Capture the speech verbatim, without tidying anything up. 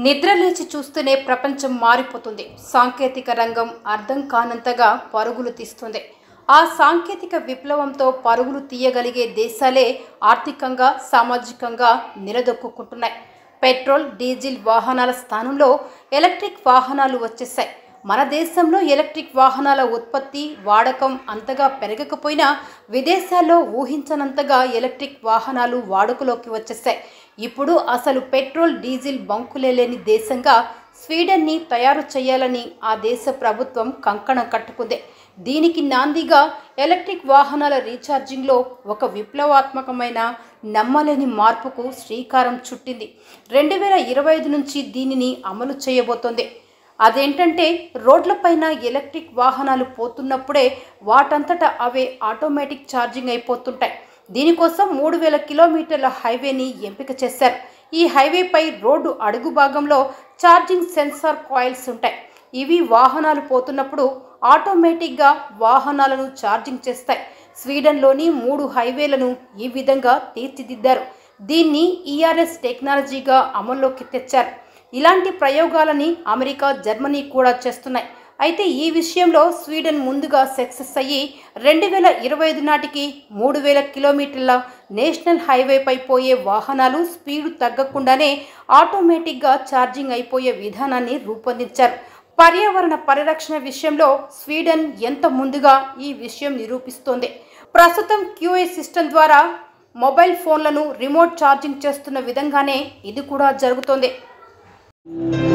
నిద్ర లేచి చూస్తూనే ప్రపంచం మారిపోతుంది. సాంకేతిక రంగం అర్థం కానంతగా పరుగులు తీస్తుంది. ఆ సాంకేతిక విప్లవంతో పరుగులు తీయగలిగే దేశాలే ఆర్థికంగా, సామాజికంగా నిలదొక్కుంటున్నాయి. పెట్రోల్, డీజిల్ వాహనాల స్థానంలో ఎలక్ట్రిక్ వాహనాలు వచ్చేసాయి. మన దేశంలో ఎలక్ట్రిక్ వాహనాల ఉత్పత్తి, వాడకం అంతగా పెరగకపోయినా విదేశాల్లో ఊహించనంతగా ఎలక్ట్రిక్ వాహనాలు వాడుకలోకి వచ్చేసాయి. ఇప్పుడు అసలు పెట్రోల్, డీజిల్ బంకులే లేని దేశంగా స్వీడన్ని తయారు చేయాలని ఆ దేశ ప్రభుత్వం కంకణం కట్టుకుంది. దీనికి నాందిగా ఎలక్ట్రిక్ వాహనాల రీఛార్జింగ్లో ఒక విప్లవాత్మకమైన, నమ్మలేని మార్పుకు శ్రీకారం చుట్టింది. రెండు వేల ఇరవై ఐదు నుంచి దీనిని అమలు చేయబోతోంది. అదేంటంటే, రోడ్లపైన ఎలక్ట్రిక్ వాహనాలు పోతున్నప్పుడే వాటంతటా అవే ఆటోమేటిక్ ఛార్జింగ్ అయిపోతుంటాయి. దీనికోసం మూడు వేల కిలోమీటర్ల హైవేని ఎంపిక చేశారు. ఈ హైవేపై రోడ్డు అడుగు భాగంలో ఛార్జింగ్ సెన్సార్ కాయిల్స్ ఉంటాయి. ఇవి వాహనాలు పోతున్నప్పుడు ఆటోమేటిక్గా వాహనాలను ఛార్జింగ్ చేస్తాయి. స్వీడన్లోని మూడు హైవేలను ఈ విధంగా తీర్చిదిద్దారు. దీన్ని ఈఆర్ఎస్ టెక్నాలజీగా అమల్లోకి తెచ్చారు. ఇలాంటి ప్రయోగాలని అమెరికా, జర్మనీ కూడా చేస్తున్నాయి. అయితే ఈ విషయంలో స్వీడన్ ముందుగా సక్సెస్ అయ్యి రెండు వేల ఇరవై ఐదు నాటికి మూడు వేల కిలోమీటర్ల నేషనల్ హైవేపై పోయే వాహనాలు స్పీడు తగ్గకుండానే ఆటోమేటిక్గా ఛార్జింగ్ అయిపోయే విధానాన్ని రూపొందించారు. పర్యావరణ పరిరక్షణ విషయంలో స్వీడన్ ఎంత ముందుగా ఈ విషయం నిరూపిస్తోంది. ప్రస్తుతం క్యూఐ సిస్టమ్ ద్వారా మొబైల్ ఫోన్లను రిమోట్ ఛార్జింగ్ చేస్తున్న విధంగానే ఇది కూడా జరుగుతోంది.